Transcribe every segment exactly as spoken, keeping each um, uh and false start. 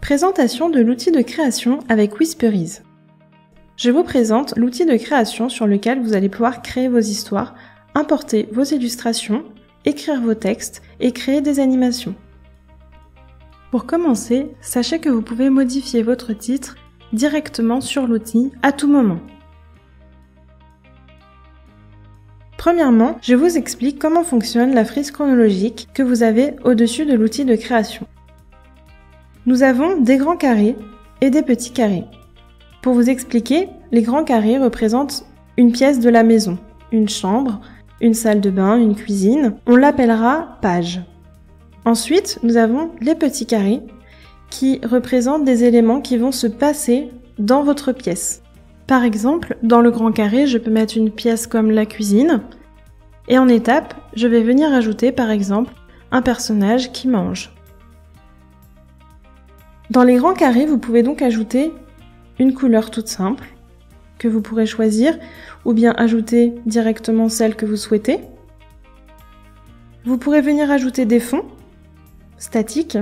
Présentation de l'outil de création avec Whisperise. Je vous présente l'outil de création sur lequel vous allez pouvoir créer vos histoires, importer vos illustrations, écrire vos textes et créer des animations. Pour commencer, sachez que vous pouvez modifier votre titre directement sur l'outil à tout moment. Premièrement, je vous explique comment fonctionne la frise chronologique que vous avez au-dessus de l'outil de création. Nous avons des grands carrés et des petits carrés. Pour vous expliquer, les grands carrés représentent une pièce de la maison, une chambre, une salle de bain, une cuisine. On l'appellera page. Ensuite, nous avons les petits carrés qui représentent des éléments qui vont se passer dans votre pièce. Par exemple, dans le grand carré, je peux mettre une pièce comme la cuisine et en étape, je vais venir ajouter par exemple un personnage qui mange. Dans les grands carrés, vous pouvez donc ajouter une couleur toute simple que vous pourrez choisir ou bien ajouter directement celle que vous souhaitez. Vous pourrez venir ajouter des fonds statiques.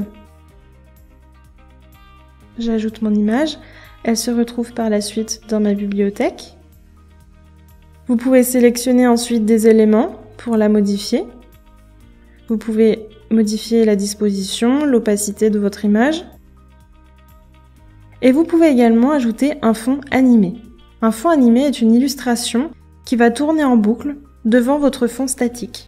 J'ajoute mon image, elle se retrouve par la suite dans ma bibliothèque. Vous pouvez sélectionner ensuite des éléments pour la modifier. Vous pouvez modifier la disposition, l'opacité de votre image. Et vous pouvez également ajouter un fond animé. Un fond animé est une illustration qui va tourner en boucle devant votre fond statique.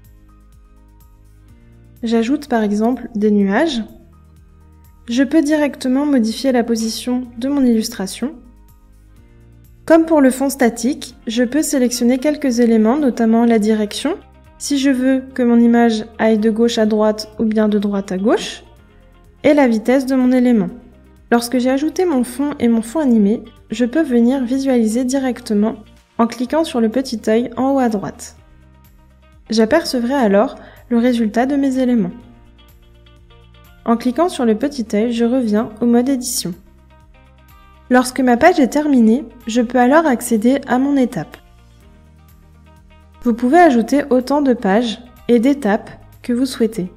J'ajoute par exemple des nuages. Je peux directement modifier la position de mon illustration. Comme pour le fond statique, je peux sélectionner quelques éléments, notamment la direction, si je veux que mon image aille de gauche à droite ou bien de droite à gauche, et la vitesse de mon élément. Lorsque j'ai ajouté mon fond et mon fond animé, je peux venir visualiser directement en cliquant sur le petit œil en haut à droite. J'apercevrai alors le résultat de mes éléments. En cliquant sur le petit œil, je reviens au mode édition. Lorsque ma page est terminée, je peux alors accéder à mon étape. Vous pouvez ajouter autant de pages et d'étapes que vous souhaitez.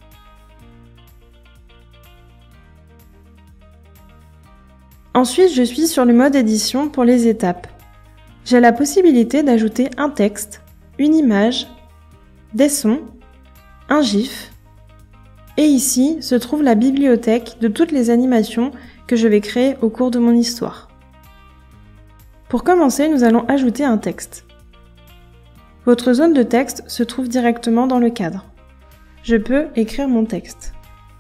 Ensuite, je suis sur le mode édition pour les étapes. J'ai la possibilité d'ajouter un texte, une image, des sons, un gif, et ici se trouve la bibliothèque de toutes les animations que je vais créer au cours de mon histoire. Pour commencer, nous allons ajouter un texte. Votre zone de texte se trouve directement dans le cadre. Je peux écrire mon texte.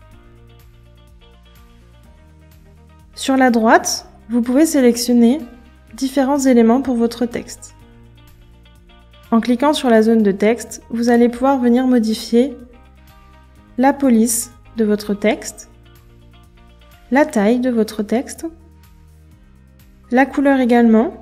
Sur la droite, vous pouvez sélectionner différents éléments pour votre texte. En cliquant sur la zone de texte, vous allez pouvoir venir modifier la police de votre texte, la taille de votre texte, la couleur également.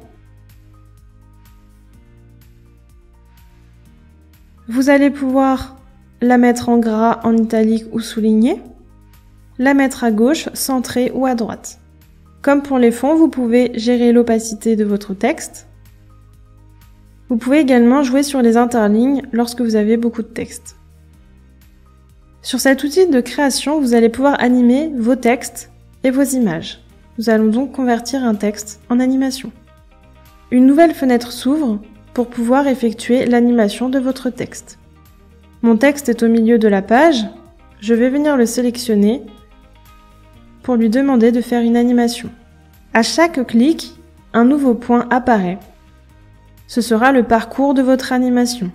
Vous allez pouvoir la mettre en gras, en italique ou souligné, la mettre à gauche, centrée ou à droite. Comme pour les fonds, vous pouvez gérer l'opacité de votre texte. Vous pouvez également jouer sur les interlignes lorsque vous avez beaucoup de texte. Sur cet outil de création, vous allez pouvoir animer vos textes et vos images. Nous allons donc convertir un texte en animation. Une nouvelle fenêtre s'ouvre pour pouvoir effectuer l'animation de votre texte. Mon texte est au milieu de la page. Je vais venir le sélectionner pour lui demander de faire une animation. À chaque clic, un nouveau point apparaît. Ce sera le parcours de votre animation.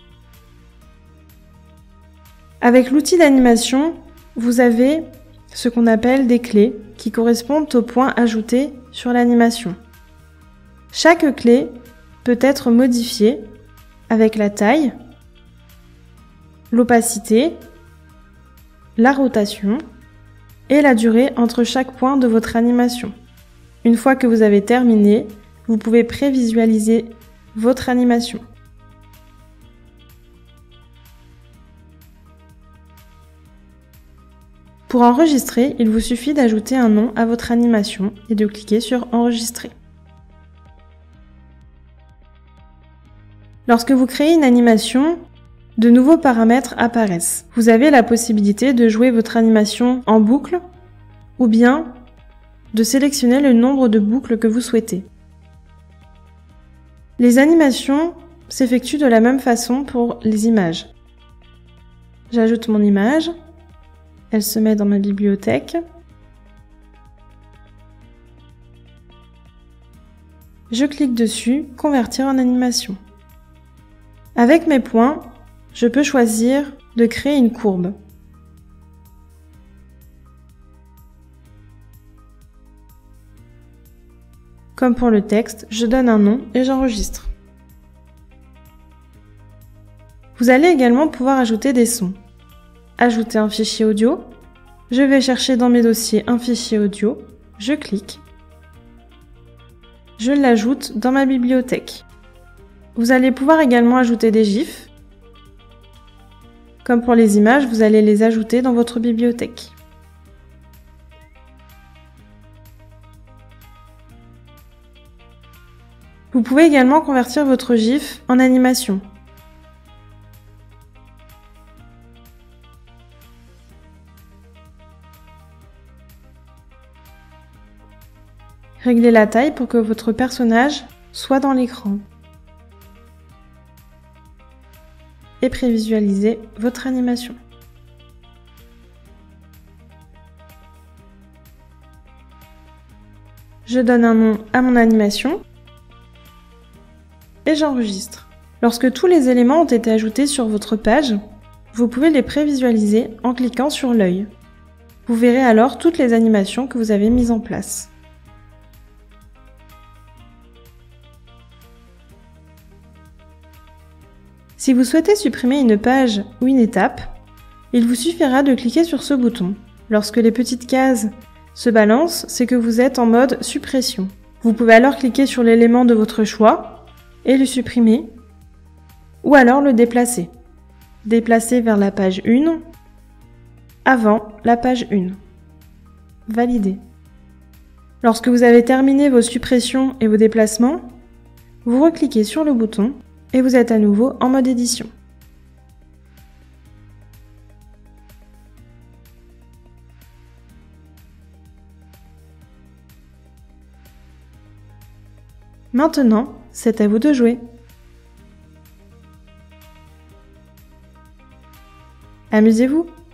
Avec l'outil d'animation, vous avez ce qu'on appelle des clés qui correspondent aux points ajoutés sur l'animation. Chaque clé peut être modifiée avec la taille, l'opacité, la rotation et la durée entre chaque point de votre animation. Une fois que vous avez terminé, vous pouvez prévisualiser votre animation. Pour enregistrer, il vous suffit d'ajouter un nom à votre animation et de cliquer sur Enregistrer. Lorsque vous créez une animation, de nouveaux paramètres apparaissent. Vous avez la possibilité de jouer votre animation en boucle ou bien de sélectionner le nombre de boucles que vous souhaitez. Les animations s'effectuent de la même façon pour les images. J'ajoute mon image, elle se met dans ma bibliothèque. Je clique dessus « Convertir en animation ». Avec mes points, je peux choisir de créer une courbe. Comme pour le texte, je donne un nom et j'enregistre. Vous allez également pouvoir ajouter des sons. Ajouter un fichier audio. Je vais chercher dans mes dossiers un fichier audio. Je clique. Je l'ajoute dans ma bibliothèque. Vous allez pouvoir également ajouter des gifs. Comme pour les images, vous allez les ajouter dans votre bibliothèque. Vous pouvez également convertir votre gif en animation. Réglez la taille pour que votre personnage soit dans l'écran. Et prévisualisez votre animation. Je donne un nom à mon animation et j'enregistre. Lorsque tous les éléments ont été ajoutés sur votre page, vous pouvez les prévisualiser en cliquant sur l'œil. Vous verrez alors toutes les animations que vous avez mises en place. Si vous souhaitez supprimer une page ou une étape, il vous suffira de cliquer sur ce bouton. Lorsque les petites cases se balancent, c'est que vous êtes en mode suppression. Vous pouvez alors cliquer sur l'élément de votre choix et le supprimer, ou alors le déplacer. Déplacer vers la page un, avant la page un. Valider. Lorsque vous avez terminé vos suppressions et vos déplacements, vous recliquez sur le bouton et vous êtes à nouveau en mode édition. Maintenant, c'est à vous de jouer. Amusez-vous!